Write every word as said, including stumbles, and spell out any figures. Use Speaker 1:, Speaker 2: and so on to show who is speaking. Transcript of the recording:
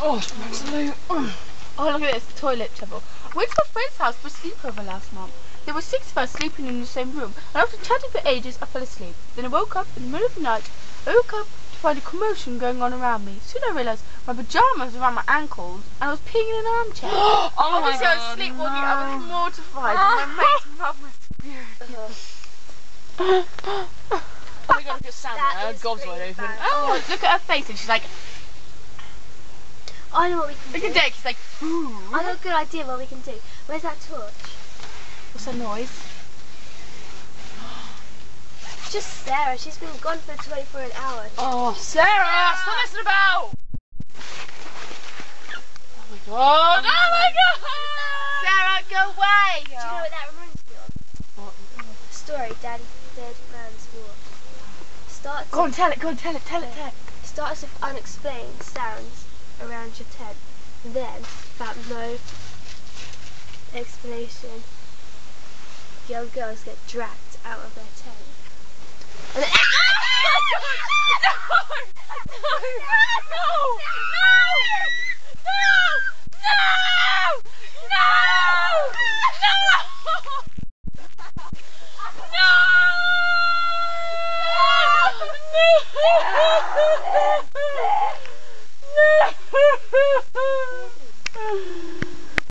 Speaker 1: Oh, absolutely. Oh, look at this, toilet trouble. I went to a friend's house for a sleepover last month. There were six of us sleeping in the same room, and after chatting for ages, I fell asleep. Then I woke up in the middle of the night. I woke up to find a commotion going on around me. Soon I realised my pyjamas were around my ankles, and I was peeing in an armchair.
Speaker 2: Oh
Speaker 1: Obviously,
Speaker 2: my
Speaker 1: I was
Speaker 2: God,
Speaker 1: sleepwalking.
Speaker 2: no.
Speaker 1: I was mortified, and my mate's mum was furious.
Speaker 2: Oh my God, look at Sam
Speaker 3: That
Speaker 2: there, her
Speaker 3: is
Speaker 2: gob's wide
Speaker 3: pretty
Speaker 2: open.
Speaker 3: bad.
Speaker 1: Oh, look at her face, and she's like,
Speaker 3: I know what we can
Speaker 1: look
Speaker 3: do.
Speaker 1: at Dick, she's like, ooh.
Speaker 3: I know a good idea what we can do. Where's that torch?
Speaker 1: What's that noise?
Speaker 3: Just Sarah. She's been gone for twenty-four an hour.
Speaker 2: Oh, Sarah, stop messing about! Oh my God, oh my God!
Speaker 1: Sarah, go away!
Speaker 3: Do you know what that reminds me of?
Speaker 2: What?
Speaker 3: The story, Daddy Dead Man's War. Starts
Speaker 1: Go on, tell it, go on, tell it, tell it, tell it.
Speaker 3: starts with unexplained sounds around your tent. Then, without no explanation, young girls get dragged out of their tent. And then,
Speaker 2: No! No! No!